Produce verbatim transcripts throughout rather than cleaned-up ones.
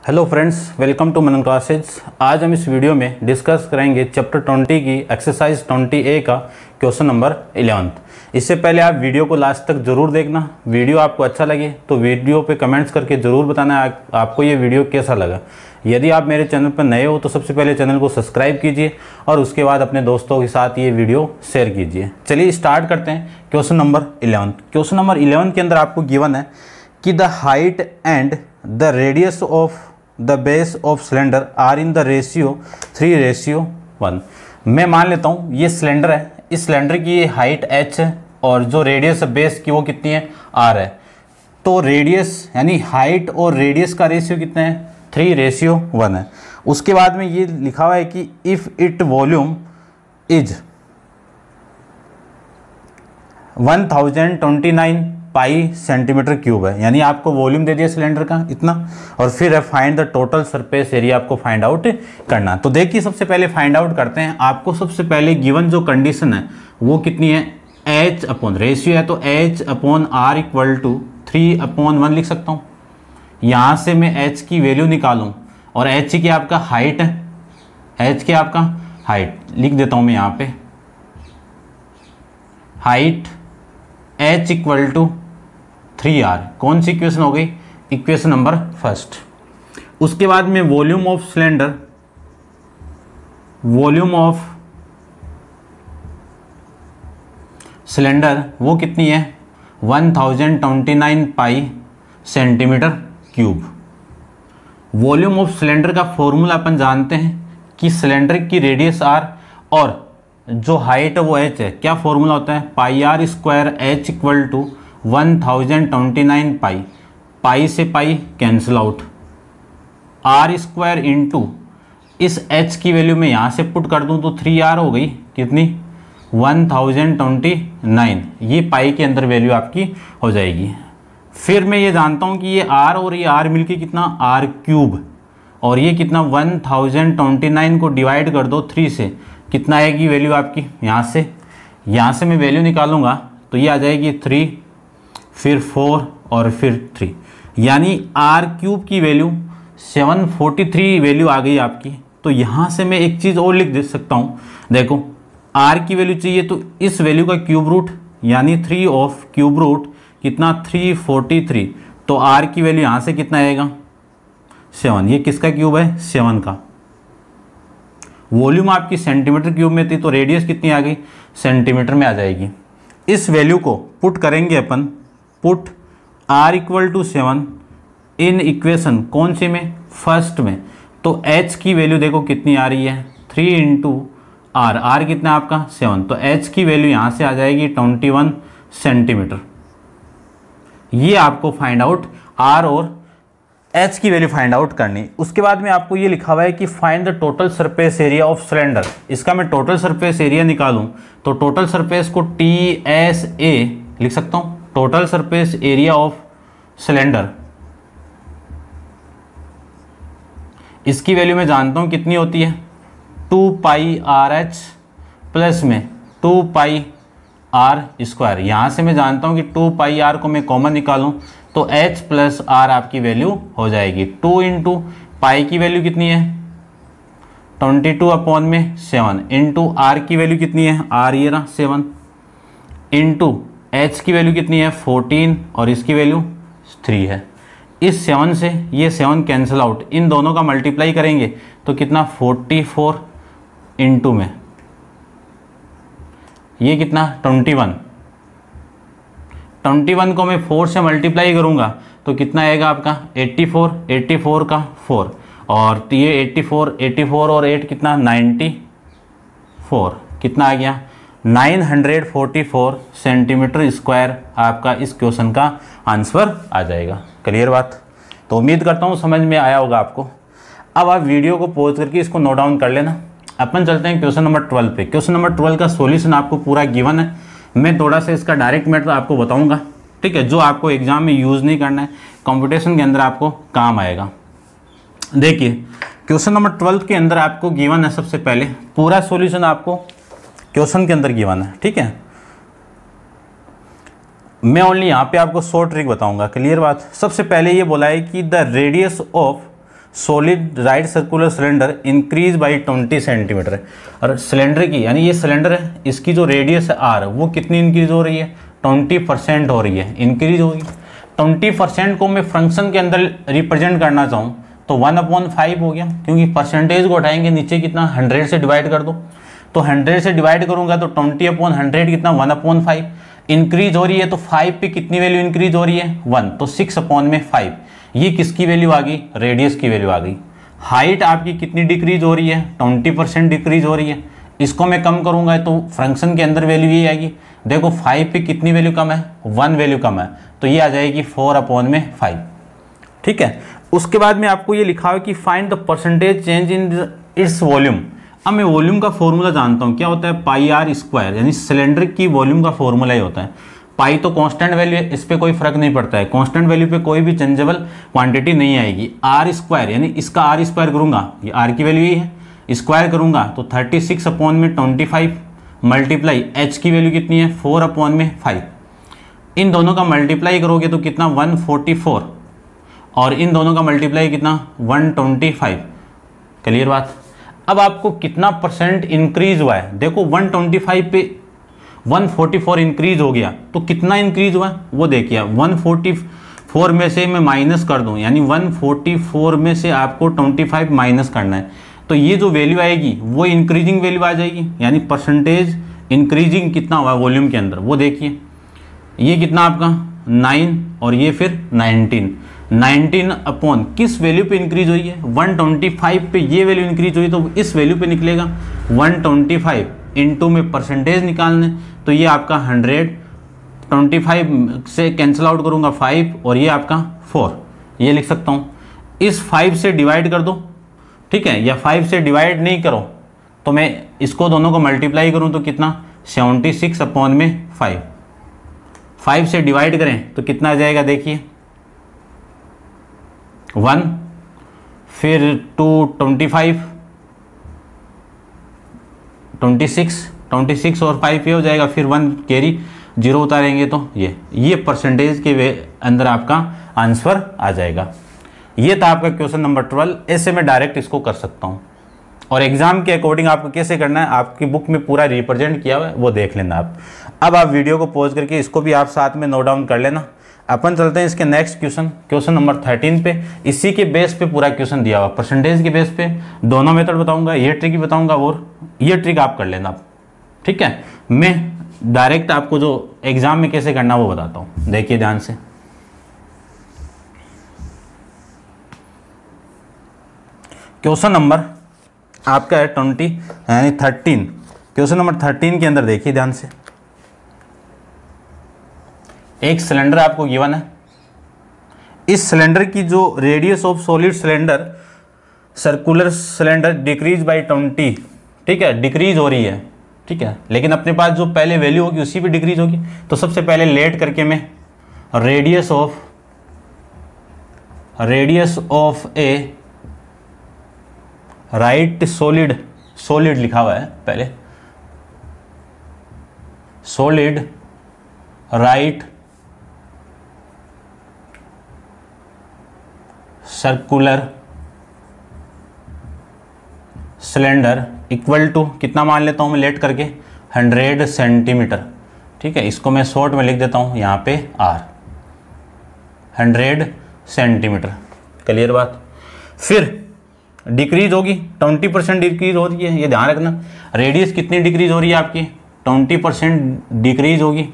Hello friends, welcome to Manan classes. आज हम इस वीडियो में डिस्कस करेंगे चैप्टर ट्वेंटी की एक्सरसाइज ट्वेंटी ए का क्वेश्चन नंबर इलेवंथ। इससे पहले आप वीडियो को लास्ट तक ज़रूर देखना। वीडियो आपको अच्छा लगे तो वीडियो पे कमेंट्स करके ज़रूर बताना आ, आपको ये वीडियो कैसा लगा। यदि आप मेरे चैनल पर नए हो तो सबसे पहले चैनल को सब्सक्राइब कीजिए और उसके बाद अपने दोस्तों के साथ ये वीडियो शेयर कीजिए। चलिए स्टार्ट करते हैं question number eleventh. Question number eleventh के अंदर आपको गिवन है कि the height and the radius of the base of cylinder are in the ratio three ratio one. मैं मान लेता हूँ ये सिलेंडर है, इस सिलेंडर की ये हाइट एच है और जो रेडियस है बेस की वो कितनी है, आर है। तो रेडियस यानी हाइट और रेडियस का रेशियो कितना है, थ्री रेशियो वन है। उसके बाद में ये लिखा हुआ है कि if it volume is one thousand twenty nine pi centimetre cube है, यानी आपको वॉल्यूम दे दिया सिलेंडर का इतना, और फिर है find the total surface area आपको फाइंड आउट करना। तो देखिए सबसे पहले फाइंड आउट करते हैं। आपको सबसे पहले गिवन जो कंडीशन है वो कितनी है, एच अपॉन रेशियो है तो H upon R equal to three upon one लिख सकता हूँ। यहाँ से मैं एच की वैल्यू निकालूँ और एच की आपका हाइट है, एच की आपका हाइट लिख देता हूँ मैं यहाँ पे, height H equal to three R. कौन सी इक्वेशन हो गई, इक्वेशन नंबर फर्स्ट। उसके बाद में volume of cylinder, volume of cylinder वो कितनी है, one thousand twenty nine pi centimetre cube. Volume of cylinder का फॉर्मूला अपन जानते हैं कि सिलेंडर की रेडियस आर और जो हाइट है वो एच है। क्या फॉर्मूला होता है, pi are square H equal to one thousand twenty nine pi, pi से pi cancel out, R square into इस एच की वैल्यू में यहाँ से पुट कर दूँ तो थ्री आर हो गई कितनी, वन थाउजेंड ट्वेंटी नाइन। ये पाई के अंदर वैल्यू आपकी हो जाएगी। फिर मैं ये जानता हूँ कि ये आर और ये आर मिलके कितना, आर क्यूब, और ये कितना वन थाउजेंड ट्वेंटी नाइन को डिवाइड कर दो थ्री से, कितना आएगी वैल्यू आपकी, यहाँ से यहाँ से मैं वैल्यू निकालूंगा तो ये आ जाएगी थ्री, फिर फोर और फिर थ्री, यानी आर क्यूब की value seven forty three value आ गई आपकी। तो यहाँ से मैं एक चीज़ और लिख दे सकता हूँ, देखो आर की वैल्यू चाहिए तो इस वैल्यू का क्यूब रूट यानी थ्री ऑफ क्यूब रूट कितना, थ्री फोर्टी थ्री। तो आर की वैल्यू यहाँ से कितना आएगा, सेवन। ये किसका क्यूब है, सेवन का। वॉल्यूम आपकी सेंटीमीटर क्यूब में थी तो रेडियस कितनी आ गई, सेंटीमीटर में आ जाएगी। इस वैल्यू को पुट करेंगे अपन, put r equal to seven in equation कौन सी में, फर्स्ट में। तो h की वैल्यू देखो कितनी आ रही है, थ्री इंटू आर, आर कितना है आपका सेवन, तो h की वैल्यू यहाँ से आ जाएगी ट्वेंटी वन सेंटीमीटर। ये आपको फाइंड आउट r और h की वैल्यू फाइंड आउट करनी। उसके बाद में आपको ये लिखा हुआ है कि find the total surface area of cylinder. इसका मैं टोटल सरफेस एरिया निकालूं तो टोटल सरफेस को टी एस ए लिख सकता हूं, total surface area of cylinder. इसकी वैल्यू मैं जानता हूं कितनी होती है, two pi R H plus में टू पाई आर स्क्वायर। यहाँ से मैं जानता हूँ कि टू पाई आर को मैं कॉमन निकालूं तो h प्लस आर आपकी वैल्यू हो जाएगी। टू इंटू पाई की वैल्यू कितनी है, ट्वेंटी टू अपॉन में सेवन, इंटू आर की वैल्यू कितनी है, आर ये रहा सेवन, इंटू h की वैल्यू कितनी है फोर्टीन और इसकी वैल्यू थ्री है। इस सेवन से ये सेवन कैंसिल आउट, इन दोनों का मल्टीप्लाई करेंगे तो कितना, फोर्टी फोर इंटू में ये कितना, ट्वेंटी वन। ट्वेंटी वन को मैं फोर से मल्टीप्लाई करूंगा तो कितना आएगा आपका, एट्टी फोर, एट्टी फोर का फोर, और ये एट्टी फोर, एट्टी फोर और एट कितना, नाइन्टी फोर, कितना आ गया, nine hundred forty four centimetre square आपका इस क्वेश्चन का आंसर आ जाएगा। क्लियर बात। तो उम्मीद करता हूँ समझ में आया होगा आपको। अब आप वीडियो को पॉज करके इसको नोट डाउन कर लेना। अपन चलते हैं क्वेश्चन नंबर ट्वेल्व पे। क्वेश्चन नंबर ट्वेल्व का सॉल्यूशन आपको पूरा गिवन है। मैं थोड़ा सा इसका डायरेक्ट मेथड आपको बताऊंगा, ठीक है, जो आपको एग्जाम में यूज़ नहीं करना है, कंपटीशन के अंदर आपको काम आएगा। देखिए क्वेश्चन नंबर ट्वेल्व के अंदर आपको गिवन है, सबसे पहले पूरा सॉल्यूशन आपको क्वेश्चन के अंदर गिवन है, ठीक है। मैं ओनली यहाँ पे आपको शॉर्ट ट्रिक बताऊंगा। क्लियर बात। सबसे पहले ये बोला है कि the radius of solid right circular cylinder increase by twenty centimetre. और सिलेंडर की यानी ये सिलेंडर है, इसकी जो रेडियस है आर वो कितनी इंक्रीज हो रही है, ट्वेंटी परसेंट हो रही है, इंक्रीज होगी। ट्वेंटी परसेंट को मैं फंक्शन के अंदर रिप्रेजेंट करना चाहूँ तो वन अपॉन फाइव हो गया, क्योंकि परसेंटेज को हटाएंगे नीचे कितना हंड्रेड से डिवाइड कर दो, तो हंड्रेड से डिवाइड करूंगा तो ट्वेंटी अपॉन हंड्रेड कितना वन अपॉन फाइव। इंक्रीज हो रही है तो फाइव पे कितनी वैल्यू इंक्रीज हो रही है वन, तो सिक्स अपॉन में फाइव। ये किसकी वैल्यू आ गई, रेडियस की वैल्यू आ गई। हाइट आपकी कितनी डिक्रीज हो रही है, ट्वेंटी परसेंट डिक्रीज हो रही है। इसको मैं कम करूंगा तो फंक्शन के अंदर वैल्यू ये आएगी, देखो फाइव पे कितनी वैल्यू कम है, वन वैल्यू कम है, तो ये आ जाएगी फोर अपॉन में फाइव। ठीक है, उसके बाद में आपको ये लिखा है कि find the percentage change in its volume. अब मैं वॉल्यूम का फॉर्मूला जानता हूँ, क्या होता है, पाई आर स्क्वायर, यानी सिलेंडर की वॉल्यूम का फॉर्मूला ही होता है। पाई तो कांस्टेंट वैल्यू है, इस पर कोई फर्क नहीं पड़ता है, कांस्टेंट वैल्यू पे कोई भी चेंजेबल क्वांटिटी नहीं आएगी। आर स्क्वायर यानी इसका आर स्क्वायर करूंगा, ये आर की वैल्यू ही है, स्क्वायर करूंगा तो थर्टी सिक्स अपॉन में ट्वेंटी फाइव मल्टीप्लाई एच की वैल्यू कितनी है फोर अपॉन में फाइव। इन दोनों का मल्टीप्लाई करोगे तो कितना वन फोर्टी फोर, और इन दोनों का मल्टीप्लाई कितना वन ट्वेंटी फाइव। क्लियर बात। अब आपको कितना परसेंट इंक्रीज हुआ है, देखो वन ट्वेंटी फाइव पे वन फोर्टी फोर इंक्रीज हो गया, तो कितना इंक्रीज हुआ वो देखिए। वन फोर्टी फोर में से मैं माइनस कर दूं, यानी वन फोर्टी फोर में से आपको ट्वेंटी फाइव माइनस करना है, तो ये जो वैल्यू आएगी वो इंक्रीजिंग वैल्यू आ जाएगी, यानी परसेंटेज इंक्रीजिंग कितना हुआ वॉल्यूम के अंदर वो देखिए। ये कितना आपका नाइन और ये फिर नाइनटीन, नाइनटीन अपॉन किस वैल्यू पे इंक्रीज हुई है, वन ट्वेंटी फाइव पे ये वैल्यू इंक्रीज हुई, तो इस वैल्यू पे निकलेगा वन ट्वेंटी फाइव इंटू में परसेंटेज निकालने, तो ये आपका हंड्रेड ट्वेंटी फाइव से कैंसिल आउट करूंगा फाइव और ये आपका फोर, ये लिख सकता हूँ। इस फाइव से डिवाइड कर दो, ठीक है, या फाइव से डिवाइड नहीं करो तो मैं इसको दोनों को मल्टीप्लाई करूँ तो कितना सेवेंटी सिक्स अपॉन में फाइव। फाइव से डिवाइड करें तो कितना आ जाएगा देखिए वन, फिर two twenty five twenty six twenty six और फाइव ये हो जाएगा, फिर वन कैरी जीरो उतारेंगे तो ये ये परसेंटेज के वे अंदर आपका आंसर आ जाएगा। ये था आपका क्वेश्चन नंबर ट्वेल्व। ऐसे मैं डायरेक्ट इसको कर सकता हूँ, और एग्जाम के अकॉर्डिंग आपको कैसे करना है आपकी बुक में पूरा रिप्रेजेंट किया हुआ है, वो देख लेना आप। अब आप वीडियो को पॉज करके इसको भी आप साथ में नोट डाउन कर लेना। अपन चलते हैं इसके next question, question number thirteen पे। इसी के बेस पे पूरा क्वेश्चन दिया हुआ, परसेंटेज के बेस पे दोनों मेथड बताऊंगा, ये ट्रिक भी बताऊंगा और ये ट्रिक आप कर लेना आप, ठीक है। मैं डायरेक्ट आपको जो एग्जाम में कैसे करना वो बताता हूँ, देखिए ध्यान से। क्वेश्चन नंबर आपका है ट्वेंटी यानी थर्टीन। क्वेश्चन नंबर थर्टीन के अंदर देखिए ध्यान से, एक सिलेंडर आपको गिवन है। इस सिलेंडर की जो radius of solid cylinder circular cylinder decrease by twenty, ठीक है, डिक्रीज हो रही है, ठीक है, लेकिन अपने पास जो पहले वैल्यू होगी उसी पे डिक्रीज होगी। तो सबसे पहले लेट करके मैं radius of radius of a right solid, solid लिखा हुआ है पहले, solid right circular cylinder equal to कितना मान लेता हूं मैं लेट करके हंड्रेड सेंटीमीटर, ठीक है। इसको मैं शॉर्ट में लिख देता हूं यहाँ पे आर, हंड्रेड सेंटीमीटर। क्लियर बात। फिर डिक्रीज होगी, ट्वेंटी परसेंट डिक्रीज हो रही है, ये ध्यान रखना। रेडियस कितनी डिक्रीज हो रही है आपकी, ट्वेंटी परसेंट डिक्रीज होगी,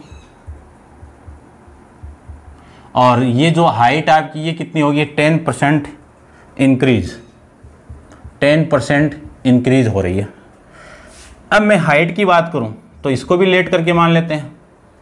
और ये जो हाइट आपकी ये कितनी होगी, ten percent increase, ten percent increase हो रही है। अब मैं हाइट की बात करूं तो इसको भी लेट करके मान लेते हैं।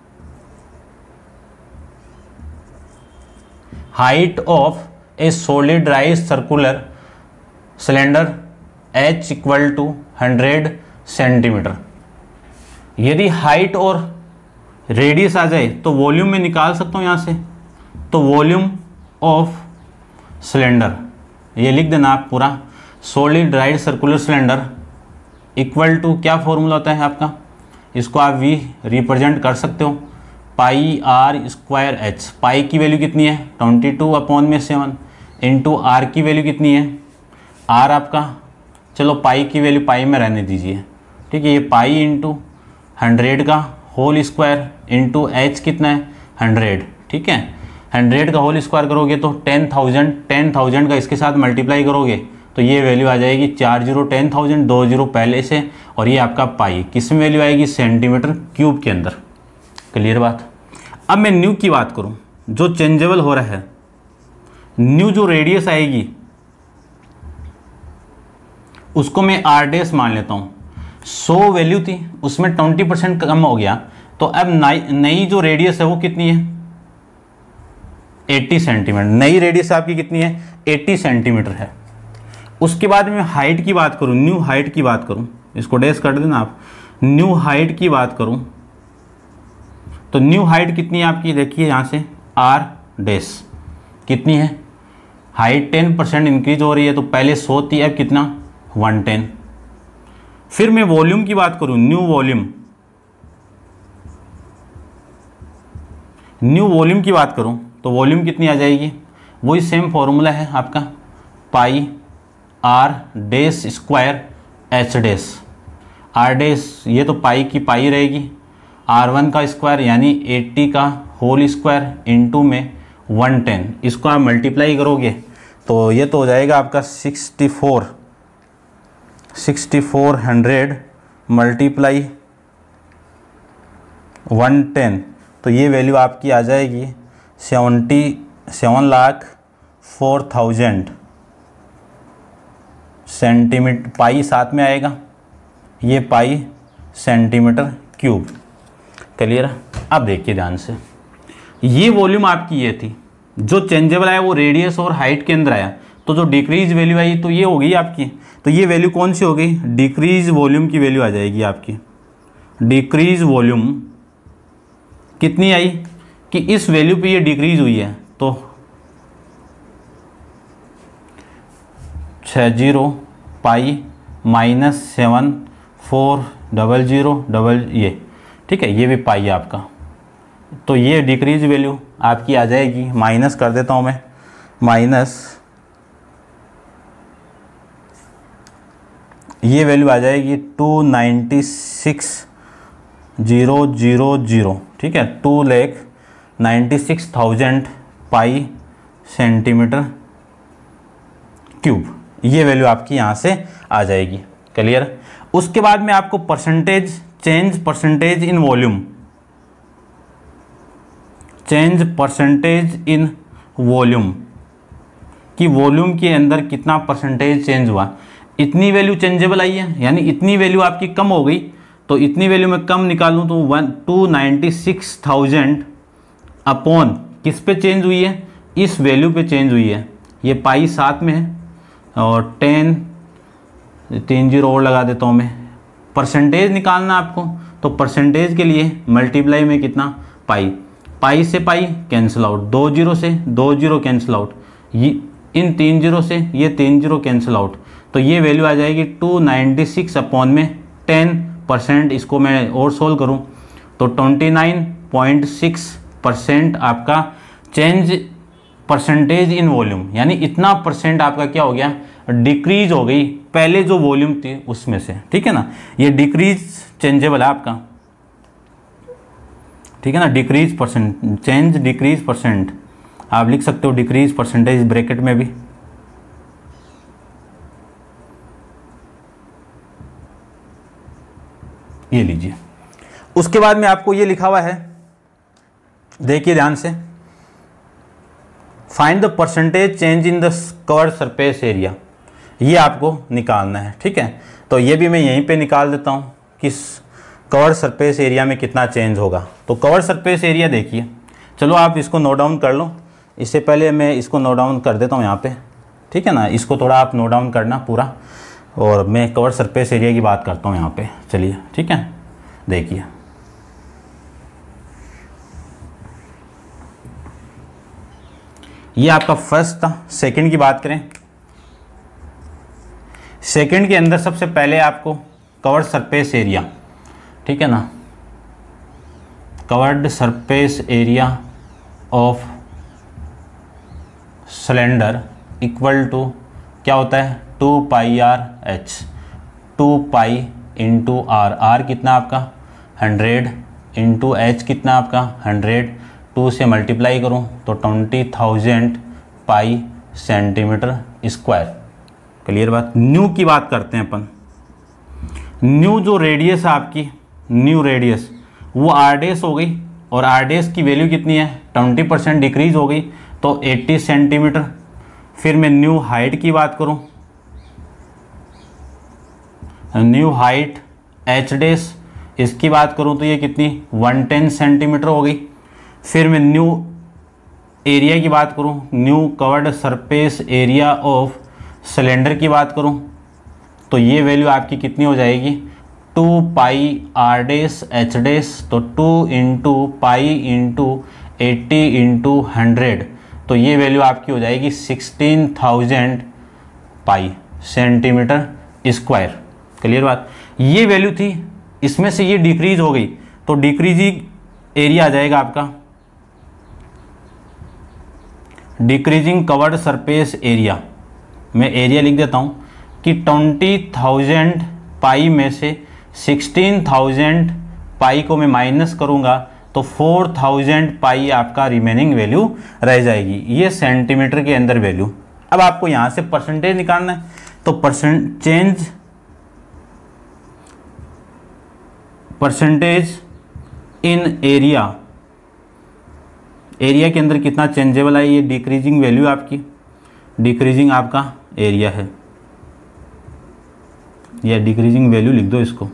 Height of a solid right circular cylinder H equal to hundred centimetre. यदि हाइट और रेडियस आ जाए तो वॉल्यूम में निकाल सकता हूं यहां से, तो वॉल्यूम ऑफ सिलेंडर ये लिख देना आप पूरा, solid right circular cylinder equal to क्या फॉर्मूला होता है आपका, इसको आप वी रिप्रेजेंट कर सकते हो, pi are square H. Pi की वैल्यू कितनी है ट्वेंटी टू अपॉन में सेवन, इंटू आर की वैल्यू कितनी है आर आपका, चलो पाई की वैल्यू पाई में रहने दीजिए, ठीक है। ये पाई इंटू हंड्रेड का होल स्क्वायर इंटू एच कितना है हंड्रेड, ठीक है। हंड्रेड का होल स्क्वायर करोगे तो टेन थाउजेंड, टेन थाउजेंड का इसके साथ मल्टीप्लाई करोगे तो ये वैल्यू आ जाएगी चार जीरो टेन थाउजेंड, दो जीरो पहले से, और ये आपका पाई किस में वैल्यू आएगी सेंटीमीटर क्यूब के अंदर। क्लियर बात। अब मैं न्यू की बात करूं, जो चेंजेबल हो रहा है, न्यू जो रेडियस आएगी उसको मैं आर डेस मान लेता हूं। सौ वैल्यू थी उसमें ट्वेंटी परसेंट कम हो गया, तो अब नई नई जो रेडियस है वो कितनी है अस्सी सेंटीमीटर। नई रेडियस आपकी कितनी है अस्सी सेंटीमीटर है। उसके बाद मैं हाइट की बात करूं, न्यू हाइट की बात करूं, इसको डैश कर देना आप, न्यू हाइट की बात करूं तो न्यू हाइट कितनी है आपकी, देखिए यहाँ से आर डैश कितनी है, हाइट टेन परसेंट इंक्रीज हो रही है, तो पहले सौ थी अब कितना वन टेन। फिर मैं वॉल्यूम की बात करूं, न्यू वॉल्यूम, न्यू वॉल्यूम की बात करूं तो वॉल्यूम कितनी आ जाएगी, वही सेम फॉर्मूला है आपका, pi R dash square H dash. R dash ये तो पाई की पाई रहेगी, आर वन का स्क्वायर यानी अस्सी का होल स्क्वायर इंटू में वन टेन, इसको आप मल्टीप्लाई करोगे तो ये तो हो जाएगा आपका sixty four sixty four hundred multiply one ten, तो ये वैल्यू आपकी आ जाएगी seventy seven lakh four thousand centimetre, pi साथ में आएगा, ये पाई सेंटीमीटर क्यूब। क्लियर। अब देखिए ध्यान से, ये वॉल्यूम आपकी ये थी, जो चेंजेबल आया वो रेडियस और हाइट के अंदर आया, तो जो डिक्रीज वैल्यू आई तो ये हो गई आपकी, तो ये वैल्यू कौन सी हो गई, डिक्रीज वॉल्यूम की वैल्यू आ जाएगी आपकी। डिक्रीज वॉल्यूम कितनी आई कि इस वैल्यू पे ये डिक्रीज हुई है, तो छः zero pi minus seven four double zero double ये, ठीक है, ये भी पाई है आपका, तो ये डिक्रीज वैल्यू आपकी आ जाएगी, माइनस कर देता हूँ मैं, माइनस ये वैल्यू आ जाएगी two ninety six zero zero zero, ठीक है, two lakh ninety six thousand pi centimetre cube, ये वैल्यू आपकी यहाँ से आ जाएगी। क्लियर। उसके बाद में आपको percentage change percentage in volume, change percentage in volume कि वॉल्यूम के अंदर कितना परसेंटेज चेंज हुआ, इतनी वैल्यू चेंजेबल आई है, यानी इतनी वैल्यू आपकी कम हो गई, तो इतनी वैल्यू मैं कम निकालूं तो one two ninety six thousand upon किस पे चेंज हुई है, इस वैल्यू पे चेंज हुई है, ये पाई साथ में है, और टेन तीन जीरो और लगा देता हूँ मैं। परसेंटेज निकालना आपको, तो परसेंटेज के लिए मल्टीप्लाई में कितना पाई, पाई से पाई कैंसिल आउट, दो जीरो से दो जीरो कैंसिल आउट, ये इन तीन जीरो से ये तीन जीरो कैंसिल आउट, तो ये वैल्यू आ जाएगी टू नाइन्टी सिक्स अपॉन में टेन परसेंट। इसको मैं और सोल्व करूँ तो twenty nine point six percent आपका चेंज परसेंटेज इन वॉल्यूम, यानी इतना परसेंट आपका क्या हो गया, डिक्रीज हो गई पहले जो वॉल्यूम थी उसमें से, ठीक है ना। ये डिक्रीज चेंजेबल है आपका, ठीक है ना, decrease percent, change decrease percent आप लिख सकते हो, डिक्रीज परसेंटेज ब्रैकेट में भी। ये लीजिए। उसके बाद में आपको ये लिखा हुआ है, देखिए ध्यान से, find the percentage change in the covered surface area, ये आपको निकालना है, ठीक है। तो ये भी मैं यहीं पे निकाल देता हूँ कि कवर्ड सरफेस एरिया में कितना चेंज होगा। तो कवर्ड सरफेस एरिया देखिए, चलो आप इसको नोट डाउन कर लो, इससे पहले मैं इसको नोट डाउन कर देता हूँ यहाँ पे, ठीक है ना, इसको थोड़ा आप नोट डाउन करना पूरा, और मैं कवर्ड सरफेस एरिया की बात करता हूँ यहाँ पे। चलिए ठीक है, देखिए ये आपका फर्स्ट था। सेकंड की बात करें, सेकंड के अंदर सबसे पहले आपको कवर्ड सरफेस एरिया, ठीक है ना, covered surface area of cylinder equal to क्या होता है, two pi are h, two pi into r, r कितना आपका हंड्रेड, इंटू एच कितना आपका हंड्रेड, टू से मल्टीप्लाई करूँ तो twenty thousand pi centimetre square. Clear बात। न्यू की बात करते हैं अपन। न्यू जो रेडियस है आपकी, न्यू रेडियस वो आर डेस हो गई, और आर डेस की वैल्यू कितनी है, ट्वेंटी परसेंट डिक्रीज हो गई तो अस्सी सेंटीमीटर। फिर मैं न्यू हाइट की बात करूं, न्यू हाइट एच डेस इसकी बात करूं तो ये कितनी एक सौ दस सेंटीमीटर हो गई। फिर मैं न्यू एरिया की बात करूं, new covered surface area of cylinder की बात करूं तो ये वैल्यू आपकी कितनी हो जाएगी, two pi r dash h dash, तो two into pi into eighty into hundred, तो ये वैल्यू आपकी हो जाएगी sixteen thousand pi centimetre square. Clear बात। ये वैल्यू थी, इसमें से ये डिक्रीज हो गई तो डिक्रीजिंग एरिया आ जाएगा आपका, डिक्रीजिंग कवर्ड सरफेस एरिया। मैं एरिया लिख देता हूँ कि ट्वेंटी थाउजेंड पाई में से सिक्सटीन थाउजेंड पाई को मैं माइनस करूँगा तो फोर थाउजेंड पाई आपका रिमेनिंग वैल्यू रह जाएगी। ये सेंटीमीटर के अंदर वैल्यू। अब आपको यहाँ से परसेंटेज निकालना है तो percent change percentage in area, area के अंदर कितना चेंजेबल है, ये डिक्रीजिंग वैल्यू आपकी, डिक्रीजिंग आपका एरिया है, या डिक्रीजिंग वैल्यू लिख दो इसको,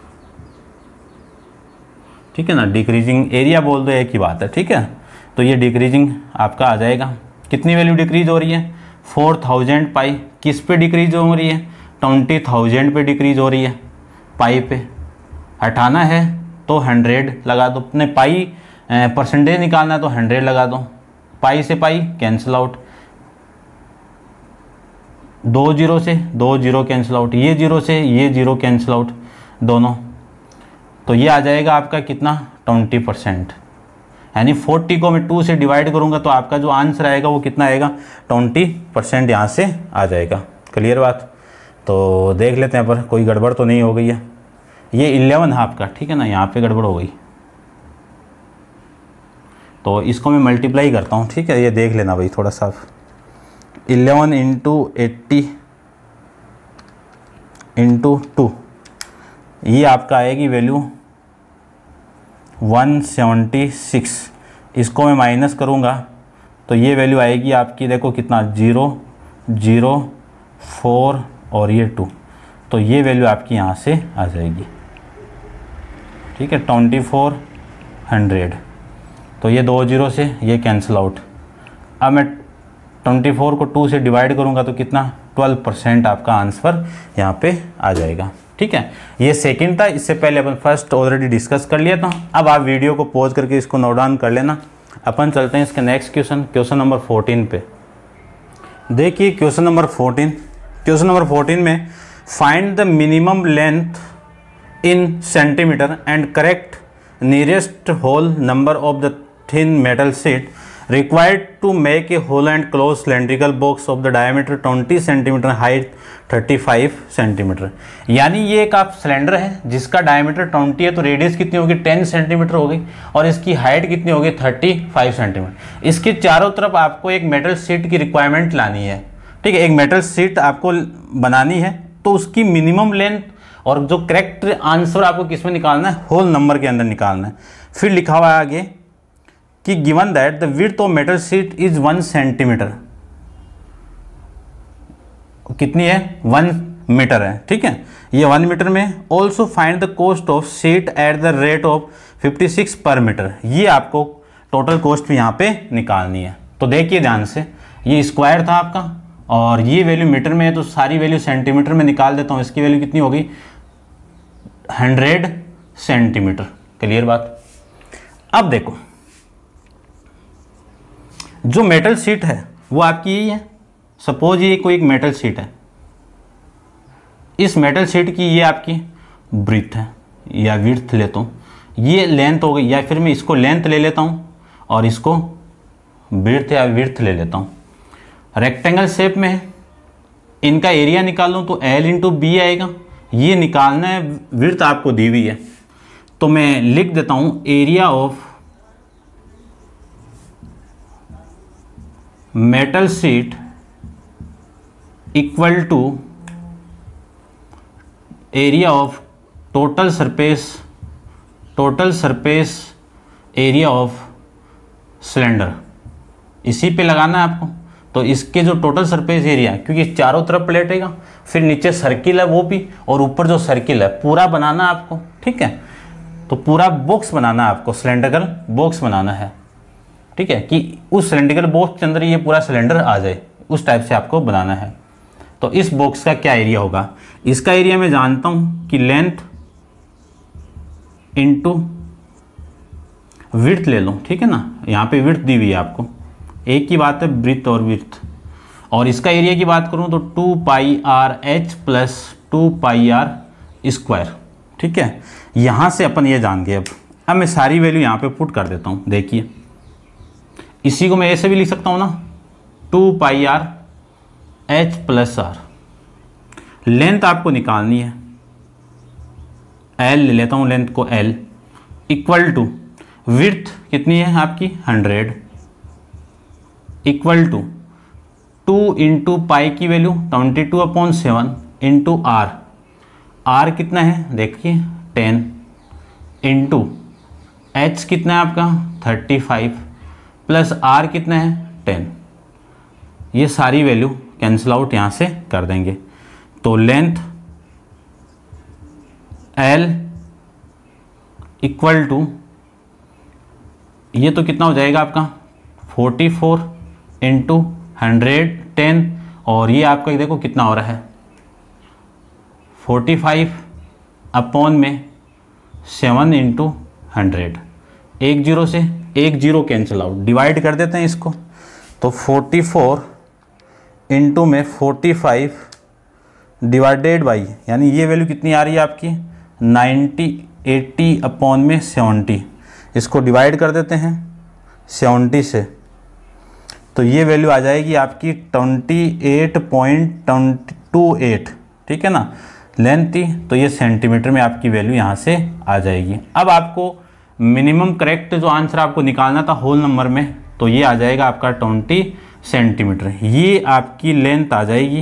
ठीक है ना, डिक्रीजिंग एरिया बोल दो, एक ही बात है, ठीक है। तो ये डिक्रीजिंग आपका आ जाएगा। कितनी वैल्यू डिक्रीज हो रही है, फोर थाउजेंड पाई। किस पे डिक्रीज हो रही है, ट्वेंटी थाउजेंड पे डिक्रीज हो रही है, पाई पे। हटाना है तो हंड्रेड लगा दो, अपने पाई परसेंटेज निकालना है तो हंड्रेड लगा दो, पाई से पाई कैंसिल आउट, दो जीरो से दो जीरो कैंसिल आउट, ये जीरो से ये जीरो कैंसिल आउट दोनों, तो ये आ जाएगा आपका कितना ट्वेंटी परसेंट, यानी फोर्टी को मैं टू से डिवाइड करूंगा तो आपका जो आंसर आएगा वो कितना आएगा, ट्वेंटी परसेंट यहाँ से आ जाएगा। क्लियर बात। तो देख लेते हैं पर कोई गड़बड़ तो नहीं हो गई है। ये इलेवन है आपका, ठीक है ना, यहाँ पे गड़बड़ हो गई तो इसको मैं मल्टीप्लाई करता हूँ, ठीक है, ये देख लेना भाई थोड़ा सा। Eleven into eighty into two, ये आपका आएगी वैल्यू वन सेवेंटी सिक्स। इसको मैं माइनस करूँगा तो ये वैल्यू आएगी आपकी, देखो कितना, जीरो जीरो फोर और ये टू, तो ये वैल्यू आपकी यहाँ से आ जाएगी, ठीक है, ट्वेंटी फोर हंड्रेड। तो ये दो जीरो से ये कैंसिल आउट। अब मैं ट्वेंटी फोर को टू से डिवाइड करूँगा तो कितना, ट्वेल्व परसेंट आपका आंसर यहाँ पे आ जाएगा, ठीक है। ये सेकंड था, इससे पहले अपन फर्स्ट ऑलरेडी डिस्कस कर लिया था। अब आप वीडियो को पॉज करके इसको नोट डाउन कर लेना। अपन चलते हैं इसके next question, question number fourteen पे। देखिए question number fourteen, question number fourteen में find the minimum length in centimetre and correct nearest whole number of the thin metal sheet required to make a whole and close cylindrical box of the diameter twenty centimetre, height thirty five centimetre. यानी ये एक आप cylinder है जिसका diameter twenty है तो radius कितनी होगी, टेन सेंटीमीटर हो गई, और इसकी हाइट कितनी होगी, थर्टी फाइव सेंटीमीटर। इसके चारों तरफ आपको एक मेटल शीट की रिक्वायरमेंट लानी है, ठीक है, एक मेटल शीट आपको बनानी है, तो उसकी मिनिमम लेंथ और जो करेक्ट आंसर आपको किस में निकालना है, होल नंबर के अंदर निकालना है। फिर लिखा हुआ है आगे कि given that the width of metal sheet is one centimetre, कितनी है, वन मीटर है, ठीक है, ये वन मीटर में। Also find the cost of sheet at the rate of fifty six per metre, ये आपको टोटल कॉस्ट भी यहाँ पे निकालनी है। तो देखिए ध्यान से, ये स्क्वायर था आपका और ये वैल्यू मीटर में है तो सारी वैल्यू सेंटीमीटर में निकाल देता हूँ। इसकी वैल्यू कितनी होगी, हंड्रेड सेंटीमीटर। क्लियर बात। अब देखो जो मेटल शीट है वो आपकी यही है। सपोज ये कोई एक मेटल शीट है, इस मेटल शीट की ये आपकी ब्रीथ है या विड्थ लेता हूँ, ये लेंथ हो गई, या फिर मैं इसको लेंथ ले लेता हूँ और इसको ब्रीथ या विड्थ ले लेता हूँ। रेक्टेंगल शेप में है इनका एरिया निकालूं तो एल इंटू बी आएगा। ये निकालना है, विड्थ आपको दी हुई है, तो मैं लिख देता हूं area of metal sheet equal to area of total surface total surface area of cylinder. इसी पे लगाना है आपको। तो इसके जो टोटल सरफेस एरिया, क्योंकि चारों तरफ प्लेट रहेगा, फिर नीचे सर्किल है वो भी, और ऊपर जो सर्किल है पूरा बनाना है आपको, ठीक है। तो पूरा बॉक्स बनाना है आपको, सिलेंड्रिकल बॉक्स बनाना है, ठीक है, कि उस सिलेंड्रिकल बॉक्स के अंदर ये पूरा सिलेंडर आ जाए, उस टाइप से आपको बनाना है। तो इस बॉक्स का क्या एरिया होगा? इसका एरिया मैं जानता हूं कि लेंथ इंटू विड्थ ले लो, ठीक है ना। यहाँ पे विड्थ दी हुई है आपको, एक की बात है ब्रीथ और विड्थ। और इसका एरिया की बात करूँ तो two pi R H plus two pi are square, ठीक है। यहाँ से अपन ये जान गए। अब अब मैं सारी वैल्यू यहाँ पे पुट कर देता हूँ। देखिए, इसी को मैं ऐसे भी लिख सकता हूँ ना, two pi R H plus r. Length आपको निकालनी है, एल ले लेता हूँ लेंथ को, एल इक्वल टू विड्थ कितनी है आपकी hundred, equal to two into pi की value twenty two upon seven into r. R कितना है देखिए टेन, इंटू एच कितना है आपका थर्टी फाइव, प्लस आर कितना है टेन। ये सारी वैल्यू कैंसिल आउट यहाँ से कर देंगे। तो लेंथ एल इक्वल टू, ये तो कितना हो जाएगा आपका forty four into hundred ten, और ये आपका देखो कितना हो रहा है फोर्टी फाइव अपॉन में सेवन इंटू हंड्रेड। एक जीरो से एक जीरो कैंसिल आउट, डिवाइड कर देते हैं इसको। तो फोर्टी फोर इंटू में फोर्टी फाइव डिवाइडेड बाई, यानी ये वैल्यू कितनी आ रही है आपकी नाइन्टी, एट्टी अपॉन में सेवेंटी। इसको डिवाइड कर देते हैं सेवेंटी से, तो ये वैल्यू आ जाएगी आपकी twenty eight point two eight, ठीक है ना। लेंथ थी तो ये सेंटीमीटर में आपकी वैल्यू यहाँ से आ जाएगी। अब आपको मिनिमम करेक्ट जो आंसर आपको निकालना था होल नंबर में, तो ये आ जाएगा आपका ट्वेंटी सेंटीमीटर। ये आपकी लेंथ आ जाएगी,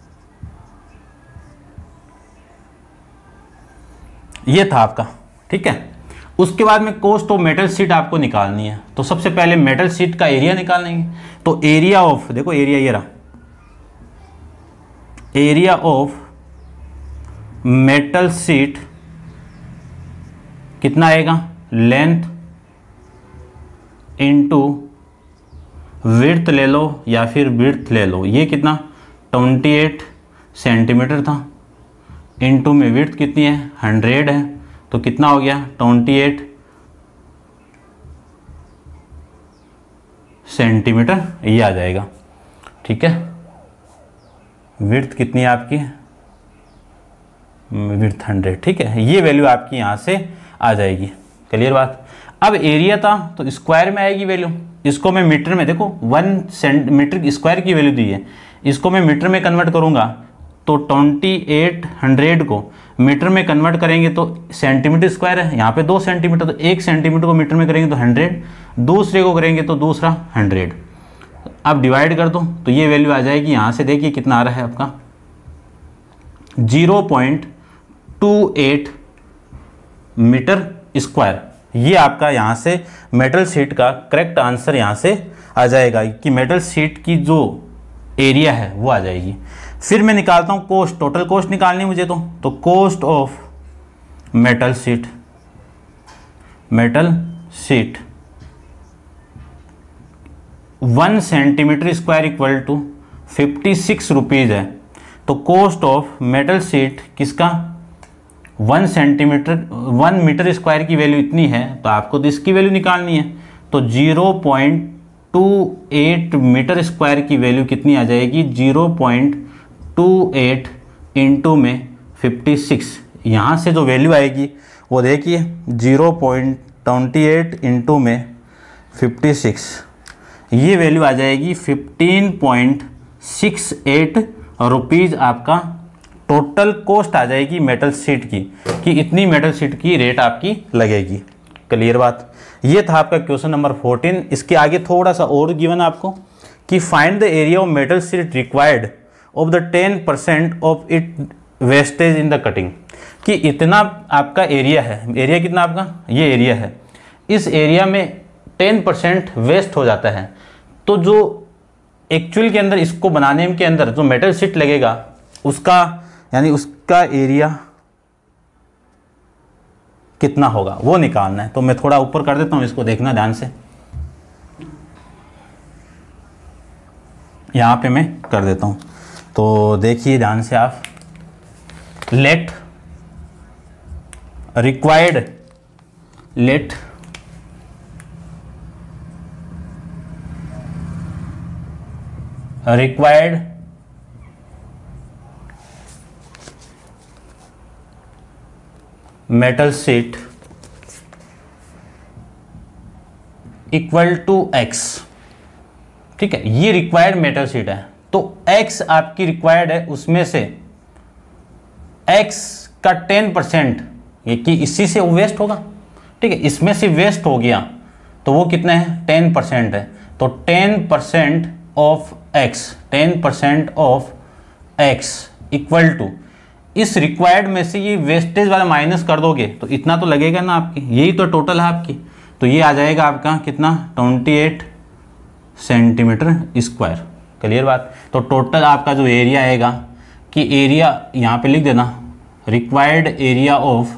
ये था आपका, ठीक है। उसके बाद में कॉस्ट ऑफ मेटल शीट आपको निकालनी है। तो सबसे पहले मेटल शीट का एरिया निकाल लेंगे। तो एरिया ऑफ, देखो एरिया ये रहा, एरिया ऑफ मेटल शीट कितना आएगा, लेंथ इंटू विड्थ ले लो या फिर विड्थ ले लो, ये कितना अट्ठाईस सेंटीमीटर था, इंटू में विड्थ कितनी है हंड्रेड है, तो कितना हो गया अट्ठाईस सेंटीमीटर, ये आ जाएगा, ठीक है। विड्थ कितनी है आपकी, विड्थ हंड्रेड, ठीक है। ये वैल्यू आपकी यहाँ से आ जाएगी, क्लियर बात। अब एरिया था तो स्क्वायर में आएगी वैल्यू, इसको मैं मीटर में, देखो वन सेंटीमीटर स्क्वायर की वैल्यू दी है, इसको मैं मीटर में कन्वर्ट करूँगा तो ट्वेंटी एट हंड्रेड को मीटर में कन्वर्ट करेंगे तो सेंटीमीटर स्क्वायर है, यहाँ पे दो सेंटीमीटर, तो एक सेंटीमीटर को मीटर में करेंगे तो हंड्रेड, दूसरे को करेंगे तो दूसरा हंड्रेड। अब डिवाइड कर दो तो ये वैल्यू आ जाएगी, यहाँ से देखिए कितना आ रहा है आपका zero point two eight metre square. ये आपका यहाँ से मेटल शीट का करेक्ट आंसर यहाँ से आ जाएगा कि मेटल शीट की जो एरिया है वो आ जाएगी। फिर मैं निकालता हूँ कॉस्ट, टोटल कॉस्ट निकालनी मुझे तो तो cost of metal sheet, metal sheet one centimetre square equal to fifty six rupees है। तो कॉस्ट ऑफ मेटल शीट किसका one centimetre one metre square की वैल्यू इतनी है, तो आपको तो इसकी वैल्यू निकालनी है। तो zero point two eight metre square की वैल्यू कितनी आ जाएगी, zero point two eight into में फिफ्टी सिक्स। यहाँ से जो वैल्यू आएगी वो देखिए zero point twenty eight into में फिफ्टी सिक्स, ये वैल्यू आ जाएगी fifteen point six eight rupees आपका टोटल कॉस्ट आ जाएगी मेटल शीट की, कि इतनी मेटल शीट की रेट आपकी लगेगी। क्लियर बात। ये था आपका क्वेश्चन नंबर फोर्टीन। इसके आगे थोड़ा सा और गिवन आपको कि find the area of metal sheet required of the ten percent of it wastage in the cutting, कि इतना आपका एरिया है, एरिया कितना आपका, ये एरिया है, इस एरिया में टेन परसेंट वेस्ट हो जाता है, तो जो एक्चुअल के अंदर इसको बनाने के अंदर जो मेटल शीट लगेगा उसका यानी उसका एरिया कितना होगा वो निकालना है। तो मैं थोड़ा ऊपर कर देता हूँ, इसको देखना ध्यान से, यहाँ पे मैं कर देता हूँ। तो देखिए ध्यान से आप, let required let required metal sheet equal to x. ठीक है, ये रिक्वायर्ड मेटल शीट है, तो एक्स आपकी रिक्वायर्ड है, उसमें से एक्स का टेन परसेंट ये कि इसी से वो वेस्ट होगा। ठीक है, इसमें से वेस्ट हो गया तो वो कितना है, टेन परसेंट है, तो ten percent of x, ten percent of x equal to, इस रिक्वायर्ड में से ये वेस्टेज वाला माइनस कर दोगे तो इतना तो लगेगा ना आपकी, यही तो टोटल है आपकी, तो ये आ जाएगा आपका कितना, अट्ठाईस सेंटीमीटर स्क्वायर। क्लियर बात। तो टोटल आपका जो एरिया आएगा, कि एरिया यहाँ पे लिख देना, required area of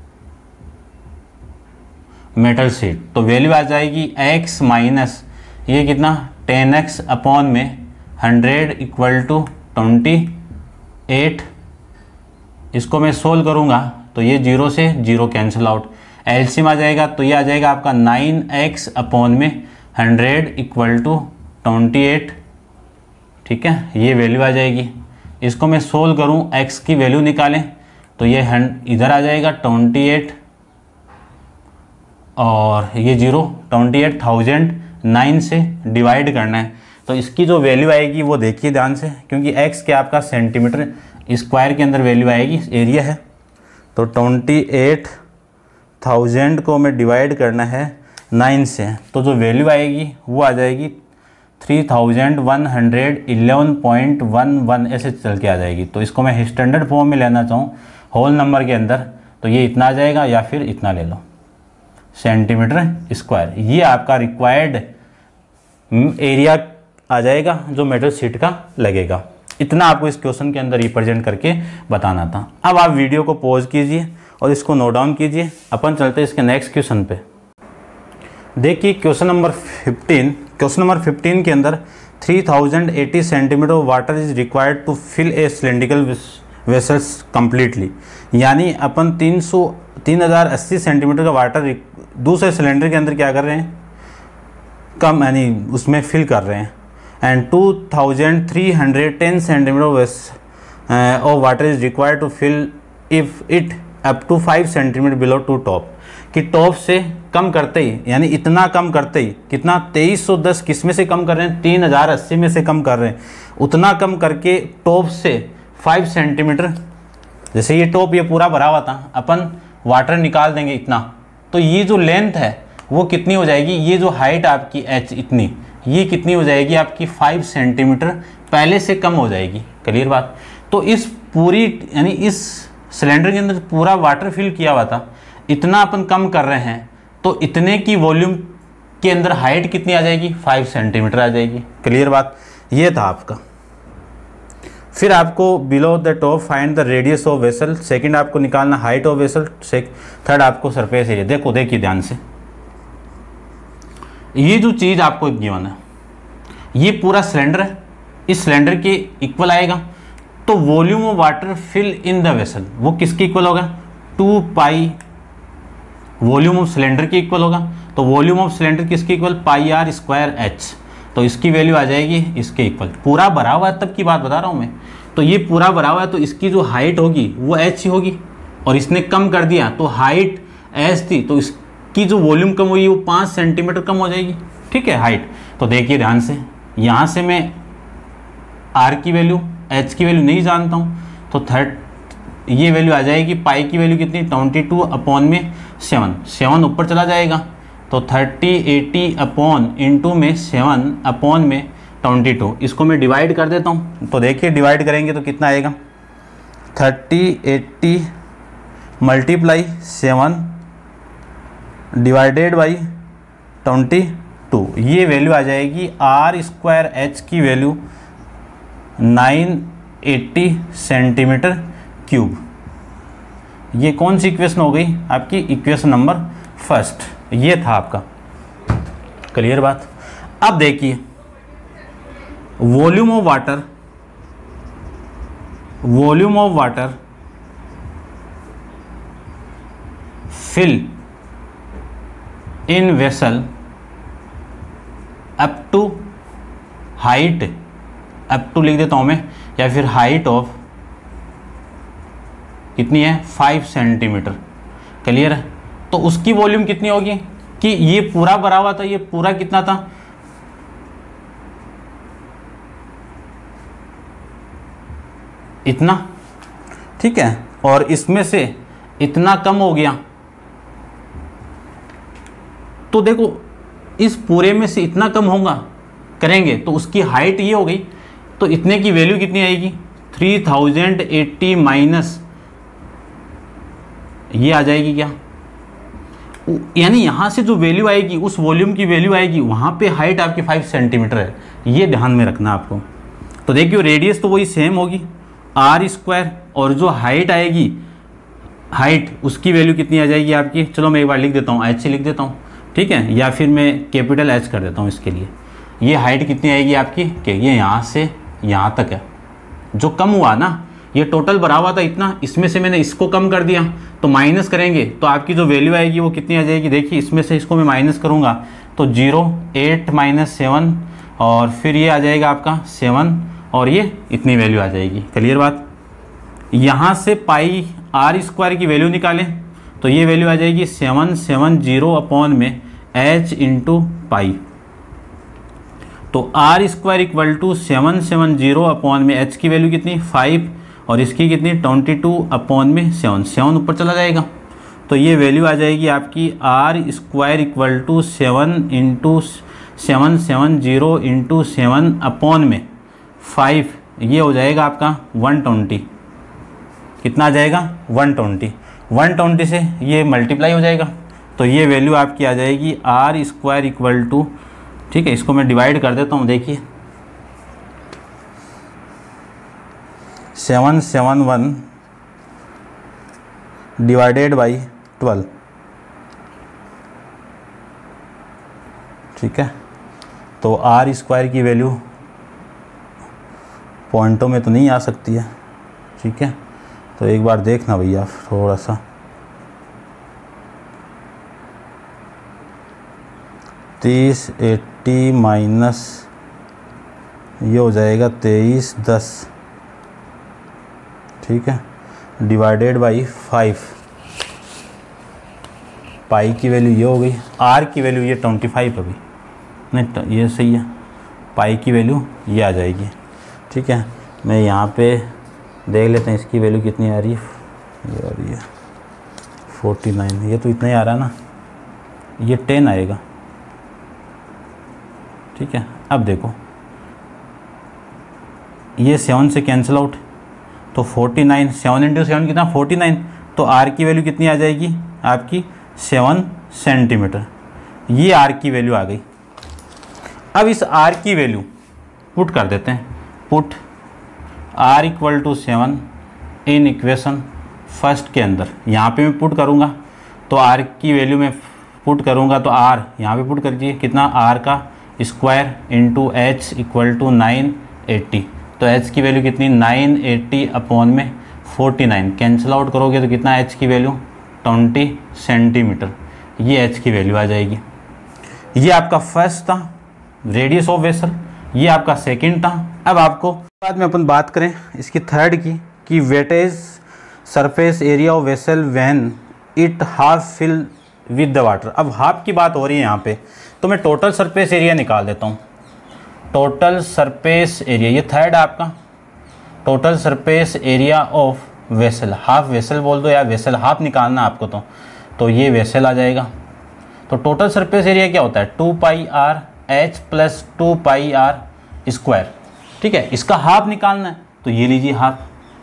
metal sheet, तो वैल्यू आ जाएगी x माइनस ये कितना, टेन एक्स अपॉन में hundred equal to twenty eight. इसको मैं सोल्व करूँगा तो ये जीरो से जीरो कैंसिल आउट, एलसीएम आ जाएगा, तो ये आ जाएगा आपका नाइन एक्स अपॉन में hundred equal to twenty eight. ठीक है, ये वैल्यू आ जाएगी। इसको मैं सोल्व करूँ, x की वैल्यू निकालें तो ये इधर आ जाएगा ट्वेंटी एट और ये zero, twenty eight thousand nine से डिवाइड करना है, तो इसकी जो वैल्यू आएगी वो देखिए ध्यान से, क्योंकि x के आपका सेंटीमीटर स्क्वायर के अंदर वैल्यू आएगी, एरिया है, तो ट्वेंटी एट थाउजेंड को मैं डिवाइड करना है नाइन से, तो जो वैल्यू आएगी वो आ जाएगी three thousand one hundred eleven point one one ऐसे चल के आ जाएगी। तो इसको मैं स्टैंडर्ड फॉर्म में लेना चाहूँ होल नंबर के अंदर, तो ये इतना आ जाएगा या फिर इतना ले लो सेंटीमीटर स्क्वायर। ये आपका रिक्वायर्ड एरिया आ जाएगा जो मेटल शीट का लगेगा। इतना आपको इस क्वेश्चन के अंदर रिप्रेजेंट करके बताना था। अब आप वीडियो को पॉज कीजिए और इसको नोट डाउन कीजिए। अपन चलते हैं इसके नेक्स्ट क्वेश्चन पे। देखिए question number fifteen. Question number fifteen के अंदर three thousand eighty centimetre water is required to fill a cylindrical vessels completely, यानी अपन तीन सौ तीन हज़ार अस्सी सेंटीमीटर का वाटर दूसरे सिलेंडर के अंदर क्या कर रहे हैं, कम यानी उसमें फिल कर रहे हैं, and two thousand three hundred ten centimetre was of water is required to fill if it up to five centimetre below to top, कि टॉप से कम करते ही यानी इतना कम करते ही कितना तेईस सौ दस किस में से कम कर रहे हैं, तीन हज़ार अस्सी में से कम कर रहे हैं, उतना कम करके टॉप से फाइव सेंटीमीटर, जैसे ये टॉप ये पूरा भरा हुआ था, अपन वाटर निकाल देंगे इतना, तो ये जो लेंथ है वो कितनी हो जाएगी, ये जो हाइट आपकी एच इतनी, ये कितनी हो जाएगी आपकी फाइव सेंटीमीटर पहले से कम हो जाएगी। क्लियर बात। तो इस पूरी यानी इस सिलेंडर के अंदर पूरा वाटर फिल किया हुआ था, इतना अपन कम कर रहे हैं, तो इतने की वॉल्यूम के अंदर हाइट कितनी आ जाएगी, फाइव सेंटीमीटर आ जाएगी। क्लियर बात। ये था आपका। फिर आपको below the top find the radius of vessel, second आपको निकालना हाइट ऑफ वेसल, थर्ड आपको सरफेस एरिया। देखो देखिए ध्यान से, ये जो चीज़ आपको गिवन है ये पूरा सिलेंडर है, इस सिलेंडर के इक्वल आएगा, तो volume of water fill in the vessel वो किसके इक्वल होगा, two pi volume of cylinder के इक्वल होगा। तो वॉल्यूम ऑफ सिलेंडर किसके equal, pi are square h, तो इसकी वैल्यू आ जाएगी इसके इक्वल। पूरा भरा हुआ है तब की बात बता रहा हूँ मैं, तो ये पूरा भरा हुआ है तो इसकी जो हाइट होगी वो एच ही होगी, और इसने कम कर दिया तो हाइट एच थी, तो इसकी जो वॉल्यूम कम हुई वो पाँच सेंटीमीटर कम हो जाएगी। ठीक है हाइट। तो देखिए ध्यान से, यहाँ से मैं आर की वैल्यू एच की वैल्यू नहीं जानता हूँ, तो थर्ट ये वैल्यू आ जाएगी, पाई की वैल्यू कितनी, ट्वेंटी टू अपॉन में सेवन, सेवन ऊपर चला जाएगा तो थर्टी एटी अपॉन इंटू में सेवन अपॉन में ट्वेंटी टू, इसको मैं डिवाइड कर देता हूँ। तो देखिए डिवाइड करेंगे तो कितना आएगा, thirty eighty multiply seven divided by twenty two, ये वैल्यू आ जाएगी आर स्क्वायर एच की value nine eighty centimetre cube. ये कौन सी इक्वेशन हो गई आपकी, इक्वेशन नंबर फर्स्ट, ये था आपका। क्लियर बात। अब देखिए volume of water, volume of water fill in vessel up to height, up to लिख देता हूं मैं, या फिर हाइट ऑफ कितनी है, फाइव सेंटीमीटर। क्लियर है। तो उसकी वॉल्यूम कितनी होगी कि ये पूरा भरा हुआ था, ये पूरा कितना था, इतना, ठीक है, और इसमें से इतना कम हो गया, तो देखो इस पूरे में से इतना कम होगा करेंगे तो उसकी हाइट ये हो गई, तो इतने की वैल्यू कितनी आएगी, थ्री थाउजेंड एट्टी माइनस ये आ जाएगी क्या, यानी यहाँ से जो वैल्यू आएगी उस वॉल्यूम की वैल्यू आएगी, वहाँ पे हाइट आपकी फाइव सेंटीमीटर है, ये ध्यान में रखना आपको। तो देखिए रेडियस तो वही सेम होगी आर स्क्वायर, और जो हाइट आएगी, हाइट उसकी वैल्यू कितनी आ जाएगी आपकी, चलो मैं एक बार लिख देता हूँ, एच से लिख देता हूँ, ठीक है, या फिर मैं कैपिटल एच कर देता हूँ इसके लिए। ये हाइट कितनी आएगी आपकी, कि ये यहाँ से यहाँ तक है, जो कम हुआ ना, ये टोटल भरा हुआ था इतना, इसमें से मैंने इसको कम कर दिया, तो माइनस करेंगे तो आपकी जो वैल्यू आएगी वो कितनी आ जाएगी, देखिए इसमें से इसको मैं माइनस करूँगा तो जीरो, एट माइनस सेवन, और फिर ये आ जाएगा आपका सेवन, और ये इतनी वैल्यू आ जाएगी। क्लियर बात। यहाँ से पाई आर स्क्वायर की वैल्यू निकालें तो ये वैल्यू आ जाएगी सेवन सेवन जीरो अपॉन में एच इंटू पाई, तो r square equal to seven seven zero upon में एच की वैल्यू कितनी, फाइव, और इसकी कितनी, ट्वेंटी टू अपॉन में सेवन, सेवन ऊपर चला जाएगा तो ये वैल्यू आ जाएगी आपकी r square equal to seven into seven seven zero into seven upon में फाइव, ये हो जाएगा आपका वन ट्वेंटी। कितना आ जाएगा, वन ट्वेंटी। वन ट्वेंटी से ये मल्टीप्लाई हो जाएगा तो ये वैल्यू आपकी आ जाएगी आर स्क्वायर इक्वल टू, ठीक है, इसको मैं डिवाइड कर देता हूँ, देखिए seven seven one divided by twelve, ठीक है, तो आर स्क्वायर की वैल्यू पॉइंटों में तो नहीं आ सकती है, ठीक है, तो एक बार देखना भैया थोड़ा सा, तीस एट्टी माइनस ये हो जाएगा तेईस दस, ठीक है, डिवाइडेड बाई फाइव, पाई की वैल्यू ये हो गई, आर की वैल्यू ये ट्वेंटी फाइव अभी नहीं, ये सही है, पाई की वैल्यू ये आ जाएगी, ठीक है। मैं यहाँ पे देख लेते हैं इसकी वैल्यू कितनी आ रही है, ये आ रही है फोर्टी नाइन, ये तो इतना ही आ रहा है ना, ये टेन आएगा, ठीक है। अब देखो ये सेवन से कैंसिल आउट तो forty nine, seven into seven कितना, फोर्टी नाइन, तो आर की वैल्यू कितनी आ जाएगी आपकी, सेवन सेंटीमीटर, ये आर की वैल्यू आ गई। अब इस आर की वैल्यू पुट कर देते हैं, put r equal to seven in equation first के अंदर, यहाँ पे मैं पुट करूँगा तो आर की वैल्यू में पुट करूँगा तो आर यहाँ पे पुट कर दीजिए, कितना, आर का square into h equal to nine eighty, तो एच की वैल्यू कितनी, नाइन एट्टी अपॉन में फोर्टी नाइन, कैंसिल आउट करोगे तो कितना एच की वैल्यू, ट्वेंटी सेंटीमीटर, ये एच की वैल्यू आ जाएगी। ये आपका फर्स्ट था रेडियस ऑफ वेसल, ये आपका सेकंड था। अब आपको बाद में अपन बात करें इसकी थर्ड की, कि weightage surface area of vessel when it half fill with the water. अब हाफ की बात हो रही है यहाँ पे, तो मैं टोटल सरफेस एरिया निकाल देता हूँ। टोटल सरफेस एरिया, ये थर्ड आपका, total surface area of vessel, half vessel बोल दो या वेसल हाफ निकालना आपको, तो तो ये वेसल आ जाएगा। तो टोटल सरफेस एरिया क्या होता है, two pi R H plus two pi are square, ठीक है। इसका हाफ निकालना है तो ये लीजिए हाफ,